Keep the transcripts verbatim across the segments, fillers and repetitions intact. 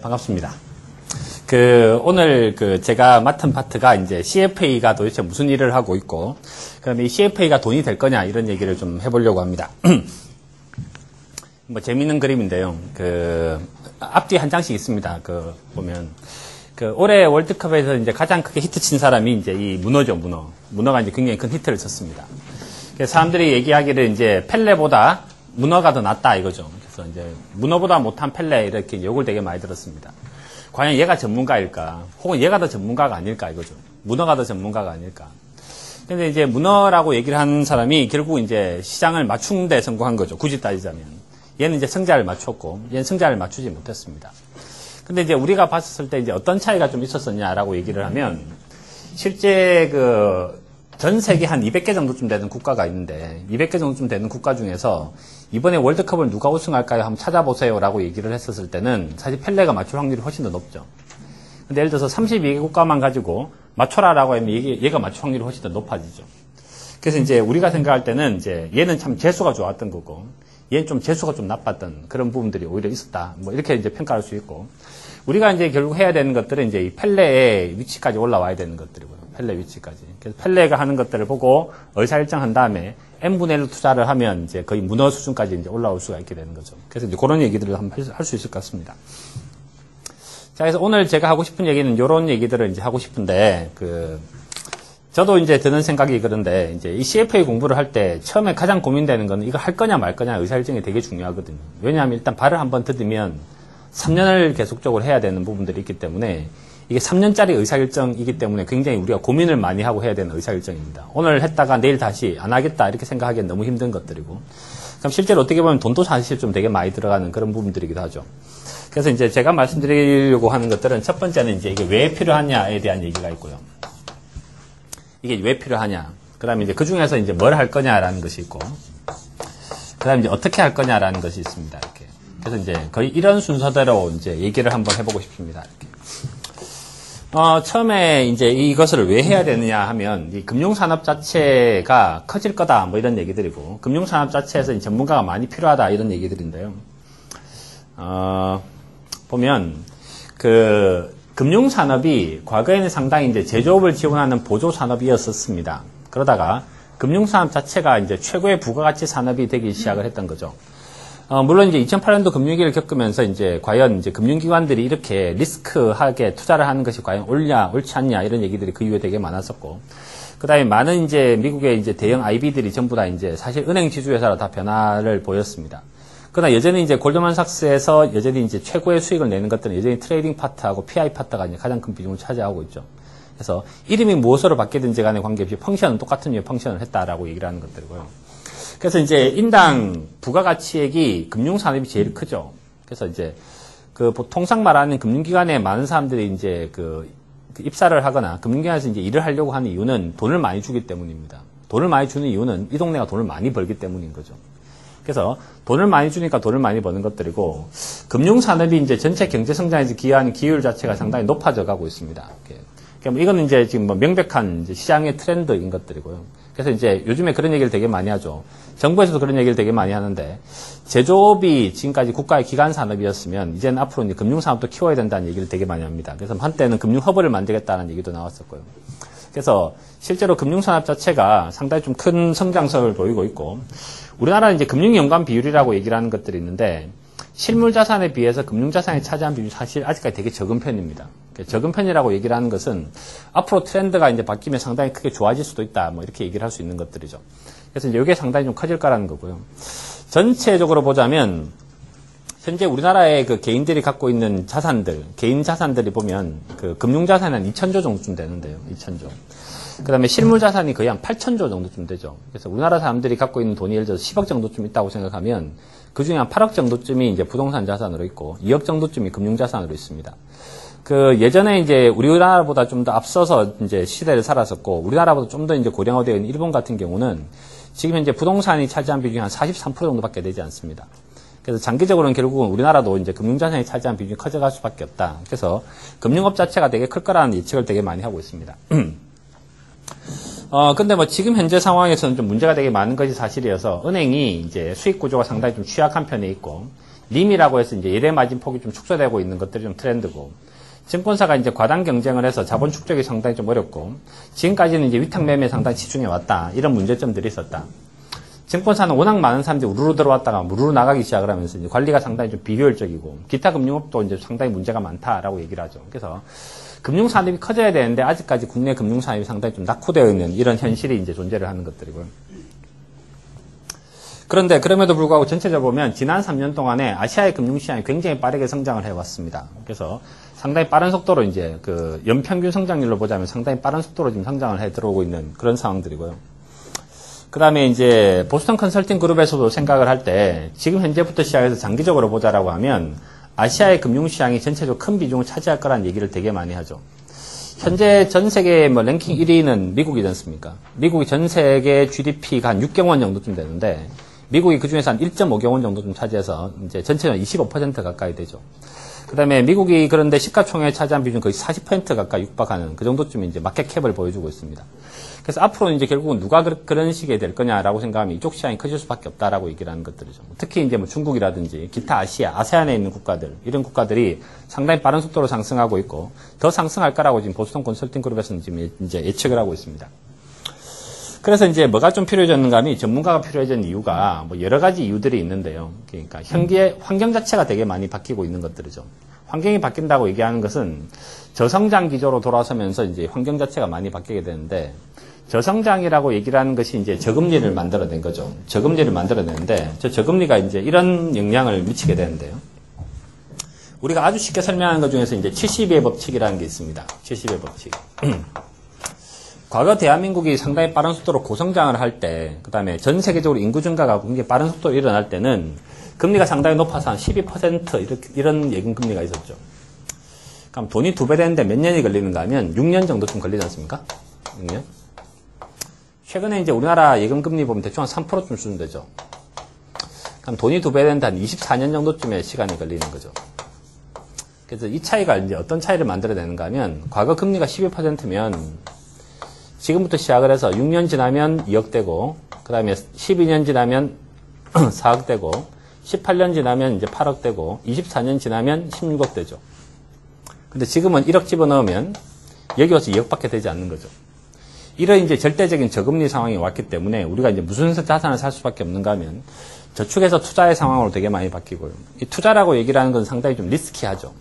반갑습니다. 그, 오늘 그 제가 맡은 파트가 이제 씨에프에이가 도대체 무슨 일을 하고 있고, 그 다음에 이 씨에프에이가 돈이 될 거냐, 이런 얘기를 좀 해보려고 합니다. 뭐, 재밌는 그림인데요. 그, 앞뒤 한 장씩 있습니다. 그, 보면. 그, 올해 월드컵에서 이제 가장 크게 히트 친 사람이 이제 이 문어죠, 문어. 문어가 이제 굉장히 큰 히트를 쳤습니다. 그래서 사람들이 얘기하기를 이제 펠레보다 문어가 더 낫다, 이거죠. 그래서 이제 문어보다 못한 펠레, 이렇게 욕을 되게 많이 들었습니다. 과연 얘가 전문가일까? 혹은 얘가 더 전문가가 아닐까, 이거죠. 문어가 더 전문가가 아닐까. 근데 이제 문어라고 얘기를 하는 사람이 결국 이제 시장을 맞춘 데 성공한 거죠. 굳이 따지자면. 얘는 이제 성자를 맞췄고, 얘는 성자를 맞추지 못했습니다. 근데 이제 우리가 봤을 때 이제 어떤 차이가 좀 있었었냐라고 얘기를 하면, 실제 그, 전 세계 한 이백 개 정도쯤 되는 국가가 있는데, 이백 개 정도쯤 되는 국가 중에서, 이번에 월드컵을 누가 우승할까요? 한번 찾아보세요. 라고 얘기를 했었을 때는, 사실 펠레가 맞출 확률이 훨씬 더 높죠. 근데 예를 들어서 삼십이 개 국가만 가지고, 맞춰라라고 하면 얘, 얘가 맞출 확률이 훨씬 더 높아지죠. 그래서 이제 우리가 생각할 때는, 이제 얘는 참 재수가 좋았던 거고, 얘는 좀 재수가 좀 나빴던 그런 부분들이 오히려 있었다. 뭐 이렇게 이제 평가할 수 있고, 우리가 이제 결국 해야 되는 것들은 이제 이 펠레의 위치까지 올라와야 되는 것들이고요. 펠레 위치까지. 그래서 펠레가 하는 것들을 보고 의사일정한 다음에 n분의 일로 투자를 하면 이제 거의 문어 수준까지 이제 올라올 수가 있게 되는 거죠. 그래서 이제 그런 얘기들을 한번 할 수 있을 것 같습니다. 자, 그래서 오늘 제가 하고 싶은 얘기는 이런 얘기들을 이제 하고 싶은데, 그, 저도 이제 드는 생각이 그런데, 이제 이 씨에프에이 공부를 할 때 처음에 가장 고민되는 건 이거 할 거냐 말 거냐 의사일정이 되게 중요하거든요. 왜냐하면 일단 발을 한번 디디면 삼 년을 계속적으로 해야 되는 부분들이 있기 때문에 이게 삼 년짜리 의사일정이기 때문에 굉장히 우리가 고민을 많이 하고 해야 되는 의사일정입니다. 오늘 했다가 내일 다시 안 하겠다 이렇게 생각하기엔 너무 힘든 것들이고, 그럼 실제로 어떻게 보면 돈도 사실 좀 되게 많이 들어가는 그런 부분들이기도 하죠. 그래서 이제 제가 말씀드리려고 하는 것들은 첫 번째는 이제 이게 왜 필요하냐에 대한 얘기가 있고요. 이게 왜 필요하냐. 그 다음에 이제 그 중에서 이제 뭘 할 거냐라는 것이 있고, 그 다음에 이제 어떻게 할 거냐라는 것이 있습니다. 이렇게. 그래서 이제 거의 이런 순서대로 이제 얘기를 한번 해보고 싶습니다. 이렇게. 어, 처음에 이제 이것을 왜 해야 되느냐 하면, 이 금융산업 자체가 커질 거다, 뭐 이런 얘기들이고, 금융산업 자체에서 전문가가 많이 필요하다, 이런 얘기들인데요. 어, 보면, 그, 금융산업이 과거에는 상당히 이제 제조업을 지원하는 보조산업이었었습니다. 그러다가 금융산업 자체가 이제 최고의 부가가치 산업이 되기 시작을 했던 거죠. 어, 물론 이제 이천팔 년도 금융위기를 겪으면서 이제 과연 이제 금융기관들이 이렇게 리스크하게 투자를 하는 것이 과연 옳냐, 옳지 않냐 이런 얘기들이 그 이후에 되게 많았었고, 그 다음에 많은 이제 미국의 이제 대형 아이비들이 전부 다 이제 사실 은행 지주회사로 다 변화를 보였습니다. 그러나 여전히 이제 골드만삭스에서 여전히 이제 최고의 수익을 내는 것들은 여전히 트레이딩 파트하고 피아이 파트가 이제 가장 큰 비중을 차지하고 있죠. 그래서 이름이 무엇으로 바뀌든지 간에 관계없이 펑션은 똑같은 류의 펑션을 했다라고 얘기를 하는 것들이고요. 그래서 이제 인당 부가가치액이 금융산업이 제일 크죠. 그래서 이제 그 통상 말하는 금융기관에 많은 사람들이 이제 그 입사를 하거나 금융기관에서 이제 일을 하려고 하는 이유는 돈을 많이 주기 때문입니다. 돈을 많이 주는 이유는 이 동네가 돈을 많이 벌기 때문인 거죠. 그래서 돈을 많이 주니까 돈을 많이 버는 것들이고, 금융산업이 이제 전체 경제 성장에서 기여하는 기여율 자체가 상당히 높아져 가고 있습니다. 그러니까 이거는 이제 지금 뭐 명백한 이제 시장의 트렌드인 것들이고요. 그래서 이제 요즘에 그런 얘기를 되게 많이 하죠. 정부에서도 그런 얘기를 되게 많이 하는데, 제조업이 지금까지 국가의 기간 산업이었으면 이제는 앞으로 이제 금융산업도 키워야 된다는 얘기를 되게 많이 합니다. 그래서 한때는 금융허브를 만들겠다는 얘기도 나왔었고요. 그래서 실제로 금융산업 자체가 상당히 좀 큰 성장성을 보이고 있고, 우리나라는 이제 금융연관 비율이라고 얘기를 하는 것들이 있는데, 실물 자산에 비해서 금융 자산이 차지한 비율이 사실 아직까지 되게 적은 편입니다. 적은 편이라고 얘기를 하는 것은 앞으로 트렌드가 이제 바뀌면 상당히 크게 좋아질 수도 있다, 뭐 이렇게 얘기를 할 수 있는 것들이죠. 그래서 이제 이게 상당히 좀 커질 거라는 거고요. 전체적으로 보자면 현재 우리나라의 그 개인들이 갖고 있는 자산들, 개인 자산들이 보면 그 금융 자산이 한 이천조 정도쯤 되는데요. 이천조. 그 다음에 실물 자산이 거의 한 팔천조 정도쯤 되죠. 그래서 우리나라 사람들이 갖고 있는 돈이 예를 들어서 십억 정도쯤 있다고 생각하면 그 중에 한 팔억 정도쯤이 이제 부동산 자산으로 있고 이억 정도쯤이 금융 자산으로 있습니다. 그 예전에 이제 우리나라보다 좀 더 앞서서 이제 시대를 살았었고, 우리나라보다 좀 더 이제 고령화되어 있는 일본 같은 경우는 지금 현재 부동산이 차지한 비중이 한 사십삼 퍼센트 정도밖에 되지 않습니다. 그래서 장기적으로는 결국은 우리나라도 이제 금융자산이 차지한 비중이 커져갈 수밖에 없다. 그래서 금융업 자체가 되게 클 거라는 예측을 되게 많이 하고 있습니다. 어, 근데 뭐 지금 현재 상황에서는 좀 문제가 되게 많은 것이 사실이어서 은행이 이제 수익 구조가 상당히 좀 취약한 편에 있고, 림이라고 해서 이제 예대 마진 폭이 좀 축소되고 있는 것들이 좀 트렌드고, 증권사가 이제 과당 경쟁을 해서 자본 축적이 상당히 좀 어렵고, 지금까지는 이제 위탁 매매 상당히 치중해 왔다. 이런 문제점들이 있었다. 증권사는 워낙 많은 사람들이 우르르 들어왔다가 우르르 나가기 시작을 하면서 이제 관리가 상당히 좀 비효율적이고, 기타 금융업도 이제 상당히 문제가 많다라고 얘기를 하죠. 그래서 금융산업이 커져야 되는데 아직까지 국내 금융산업이 상당히 좀 낙후되어 있는 이런 현실이 이제 존재를 하는 것들이고요. 그런데 그럼에도 불구하고 전체적으로 보면 지난 삼 년 동안에 아시아의 금융시장이 굉장히 빠르게 성장을 해왔습니다. 그래서 상당히 빠른 속도로 이제 그 연평균 성장률로 보자면 상당히 빠른 속도로 지금 성장을 해 들어오고 있는 그런 상황들이고요. 그 다음에 이제 보스턴 컨설팅 그룹에서도 생각을 할 때 지금 현재부터 시작해서 장기적으로 보자라고 하면 아시아의 금융시장이 전체적으로 큰 비중을 차지할 거라는 얘기를 되게 많이 하죠. 현재 전 세계 뭐 랭킹 일 위는 미국이지 않습니까? 미국이 전 세계 지디피가 한 육 경원 정도쯤 되는데 미국이 그 중에서 한 일 점 오 경원 정도 좀 차지해서 이제 전체는 이십오 퍼센트 가까이 되죠. 그 다음에 미국이 그런데 시가총액 차지한 비중 거의 사십 퍼센트 가까이 육박하는 그 정도쯤 이제 마켓캡을 보여주고 있습니다. 그래서 앞으로는 이제 결국은 누가 그런 식이 될 거냐라고 생각하면 이쪽 시장이 커질 수밖에 없다라고 얘기를 하는 것들이죠. 특히 이제 뭐 중국이라든지 기타 아시아, 아세안에 있는 국가들, 이런 국가들이 상당히 빠른 속도로 상승하고 있고 더 상승할 거라고 지금 보스턴 컨설팅 그룹에서는 지금 이제 예측을 하고 있습니다. 그래서 이제 뭐가 좀 필요해졌는가 하면 전문가가 필요해진 이유가 뭐 여러 가지 이유들이 있는데요. 그러니까 현재 환경 자체가 되게 많이 바뀌고 있는 것들이죠. 환경이 바뀐다고 얘기하는 것은 저성장 기조로 돌아서면서 이제 환경 자체가 많이 바뀌게 되는데 저성장이라고 얘기를 하는 것이 이제 저금리를 만들어낸 거죠. 저금리를 만들어내는데 저 저금리가 이제 이런 영향을 미치게 되는데요. 우리가 아주 쉽게 설명하는 것 중에서 이제 칠십이의 법칙이라는 게 있습니다. 칠십이의 법칙. 과거 대한민국이 상당히 빠른 속도로 고성장을 할 때, 그 다음에 전 세계적으로 인구 증가가 굉장히 빠른 속도로 일어날 때는 금리가 상당히 높아서 한 십이 퍼센트 이렇게, 이런 예금금리가 있었죠. 그럼 돈이 두 배 되는데 몇 년이 걸리는가 하면 육 년 정도쯤 걸리지 않습니까? 육 년? 최근에 이제 우리나라 예금금리 보면 대충 한 삼 퍼센트쯤 수준 되죠. 그럼 돈이 두 배 되는데 한 이십사 년 정도쯤의 시간이 걸리는 거죠. 그래서 이 차이가 이제 어떤 차이를 만들어내는가 하면 과거 금리가 십이 퍼센트면 지금부터 시작을 해서 육 년 지나면 이억 되고, 그 다음에 십이 년 지나면 사억 되고, 십팔 년 지나면 이제 팔억 되고, 이십사 년 지나면 십육억 되죠. 근데 지금은 일억 집어넣으면 여기 와서 이억밖에 되지 않는 거죠. 이런 이제 절대적인 저금리 상황이 왔기 때문에 우리가 이제 무슨 자산을 살 수밖에 없는가 하면 저축해서 투자의 상황으로 되게 많이 바뀌고요. 이 투자라고 얘기를 하는 건 상당히 좀 리스키하죠.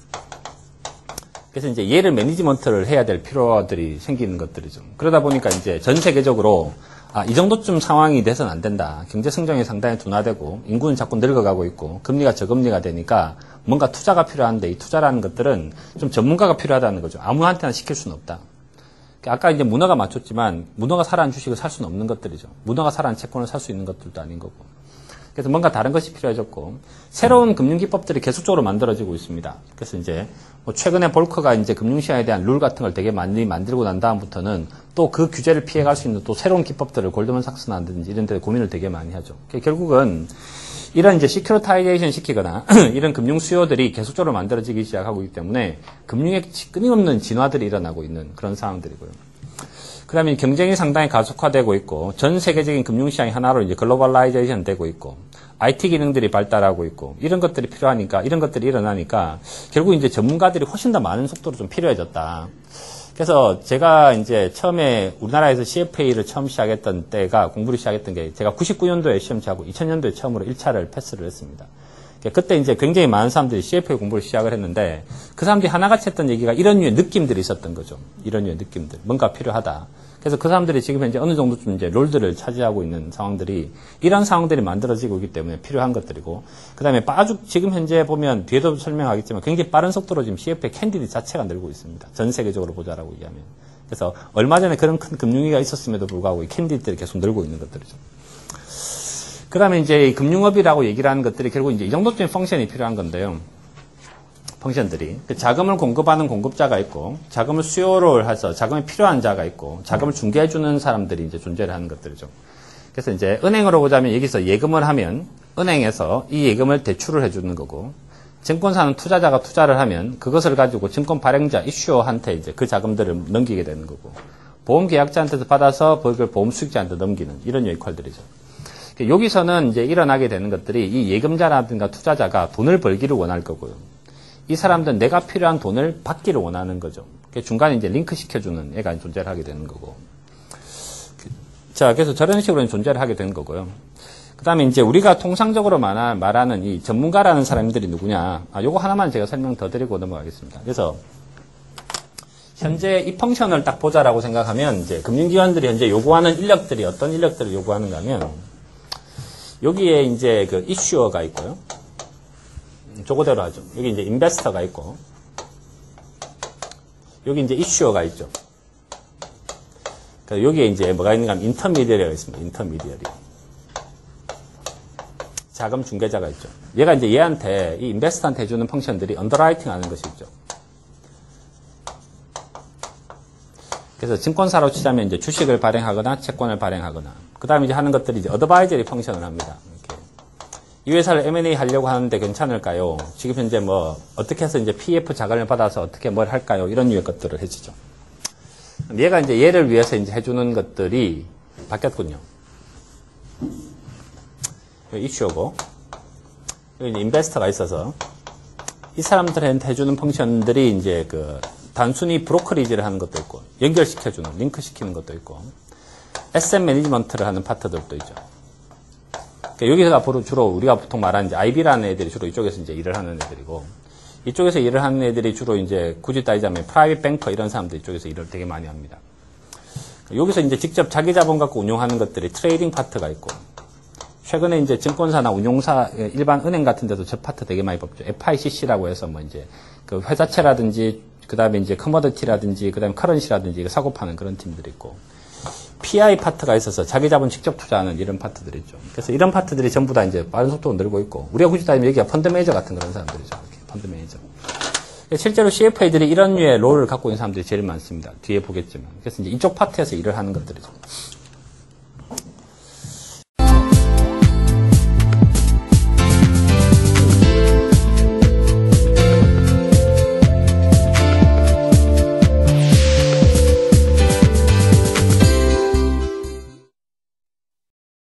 그래서 이제 얘를 매니지먼트를 해야 될 필요들이 생기는 것들이죠. 그러다 보니까 이제 전 세계적으로 아, 이 정도쯤 상황이 돼서는 안 된다. 경제 성장이 상당히 둔화되고 인구는 자꾸 늙어가고 있고 금리가 저금리가 되니까 뭔가 투자가 필요한데 이 투자라는 것들은 좀 전문가가 필요하다는 거죠. 아무한테나 시킬 수는 없다. 아까 이제 문어가 맞췄지만 문어가 살아난 주식을 살 수는 없는 것들이죠. 문어가 살아난 채권을 살 수 있는 것들도 아닌 거고. 그래서 뭔가 다른 것이 필요해졌고 새로운 금융기법들이 계속적으로 만들어지고 있습니다. 그래서 이제 뭐 최근에 볼커가 이제 금융시장에 대한 룰 같은 걸 되게 많이 만들고 난 다음부터는 또 그 규제를 피해갈 수 있는 또 새로운 기법들을 골드만삭스나든지 이런 데 고민을 되게 많이 하죠. 결국은 이런 이제 시큐리타이제이션 시키거나 이런 금융 수요들이 계속적으로 만들어지기 시작하고 있기 때문에 금융의 끊임없는 진화들이 일어나고 있는 그런 상황들이고요. 그 다음에 경쟁이 상당히 가속화되고 있고, 전 세계적인 금융시장이 하나로 이제 글로벌라이제이션 되고 있고, 아이티 기능들이 발달하고 있고, 이런 것들이 필요하니까, 이런 것들이 일어나니까, 결국 이제 전문가들이 훨씬 더 많은 속도로 좀 필요해졌다. 그래서 제가 이제 처음에 우리나라에서 씨에프에이를 처음 시작했던 때가, 공부를 시작했던 게, 제가 구십구 년도에 시험 치고 이천 년도에 처음으로 일 차를 패스를 했습니다. 그때 이제 굉장히 많은 사람들이 씨에프에이 공부를 시작을 했는데, 그 사람들이 하나같이 했던 얘기가 이런 류의 느낌들이 있었던 거죠. 이런 류의 느낌들. 뭔가 필요하다. 그래서 그 사람들이 지금 현재 어느 정도쯤 이제 롤들을 차지하고 있는 상황들이 이런 상황들이 만들어지고 있기 때문에 필요한 것들이고, 그 다음에 빠죽 지금 현재 보면 뒤에도 설명하겠지만 굉장히 빠른 속도로 지금 씨에프에이 캔디드 자체가 늘고 있습니다. 전 세계적으로 보자라고 얘기하면. 그래서 얼마 전에 그런 큰 금융위기가 있었음에도 불구하고 이 캔디드들이 계속 늘고 있는 것들이죠. 그 다음에 이제 이 금융업이라고 얘기를 하는 것들이 결국 이제 이 정도쯤의 펑션이 필요한 건데요. 펑션들이. 그 자금을 공급하는 공급자가 있고, 자금을 수요를 해서 자금이 필요한 자가 있고, 자금을 중개해주는 사람들이 이제 존재를 하는 것들이죠. 그래서 이제 은행으로 보자면 여기서 예금을 하면, 은행에서 이 예금을 대출을 해주는 거고, 증권사는 투자자가 투자를 하면 그것을 가지고 증권 발행자, 이슈어한테 이제 그 자금들을 넘기게 되는 거고, 보험계약자한테서 받아서 그걸 보험수익자한테 넘기는 이런 역할들이죠. 여기서는 이제 일어나게 되는 것들이 이 예금자라든가 투자자가 돈을 벌기를 원할 거고요. 이 사람들은 내가 필요한 돈을 받기를 원하는 거죠. 중간에 이제 링크 시켜주는 애가 존재를 하게 되는 거고. 자, 그래서 저런 식으로 존재를 하게 되는 거고요. 그 다음에 이제 우리가 통상적으로 말하는 이 전문가라는 사람들이 누구냐. 아, 요거 하나만 제가 설명 더 드리고 넘어가겠습니다. 그래서 현재 이 펑션을 딱 보자라고 생각하면 이제 금융기관들이 현재 요구하는 인력들이 어떤 인력들을 요구하는가 하면 여기에 이제 그 이슈어가 있고요. 저거대로 하죠. 여기 이제 인베스터가 있고 여기 이제 이슈어가 있죠. 그러니까 여기에 이제 뭐가 있는가 하면 인터미디어리가 있습니다. 인터미디어리. 자금 중개자가 있죠. 얘가 이제 얘한테 이 인베스터한테 해주는 펑션들이 언더라이팅 하는 것이 있죠. 그래서 증권사로 치자면 이제 주식을 발행하거나 채권을 발행하거나 그 다음에 이제 하는 것들이 이제 어드바이저리 펑션을 합니다. 이렇게. 이 회사를 엠 앤 에이 하려고 하는데 괜찮을까요? 지금 현재 뭐 어떻게 해서 이제 피 에프 자금을 받아서 어떻게 뭘 할까요? 이런 류의 것들을 해주죠. 얘가 이제 얘를 위해서 이제 해주는 것들이 바뀌었군요. 여기 이슈고 여기 이제 인베스터가 있어서 이 사람들한테 해주는 펑션들이 이제 그 단순히 브로커리지를 하는 것도 있고 연결시켜주는 링크 시키는 것도 있고 에셋 매니지먼트를 하는 파트들도 있죠. 그러니까 여기서 앞으로 주로 우리가 보통 말하는 이제 아이비라는 애들이 주로 이쪽에서 이제 일을 하는 애들이고 이쪽에서 일을 하는 애들이 주로 이제 굳이 따지자면 프라이빗 뱅커 이런 사람들 이쪽에서 일을 되게 많이 합니다. 여기서 이제 직접 자기 자본 갖고 운용하는 것들이 트레이딩 파트가 있고 최근에 이제 증권사나 운용사 일반 은행 같은 데도 저 파트 되게 많이 뽑죠. 에프 아이 씨 씨라고 해서 뭐 이제 그 회사채라든지 그 다음에 이제 커머디티라든지 그 다음에 커런시라든지 사고 파는 그런 팀들이 있고 피 아이 파트가 있어서 자기 자본 직접 투자하는 이런 파트들이 있죠. 그래서 이런 파트들이 전부 다 이제 빠른 속도로 늘고 있고 우리가 굳이 따지면 여기가 펀드 매니저 같은 그런 사람들이죠. 이렇게 펀드 매니저. 실제로 씨 에프 에이들이 이런 류의 롤을 갖고 있는 사람들이 제일 많습니다. 뒤에 보겠지만. 그래서 이제 이쪽 파트에서 일을 하는 것들이죠.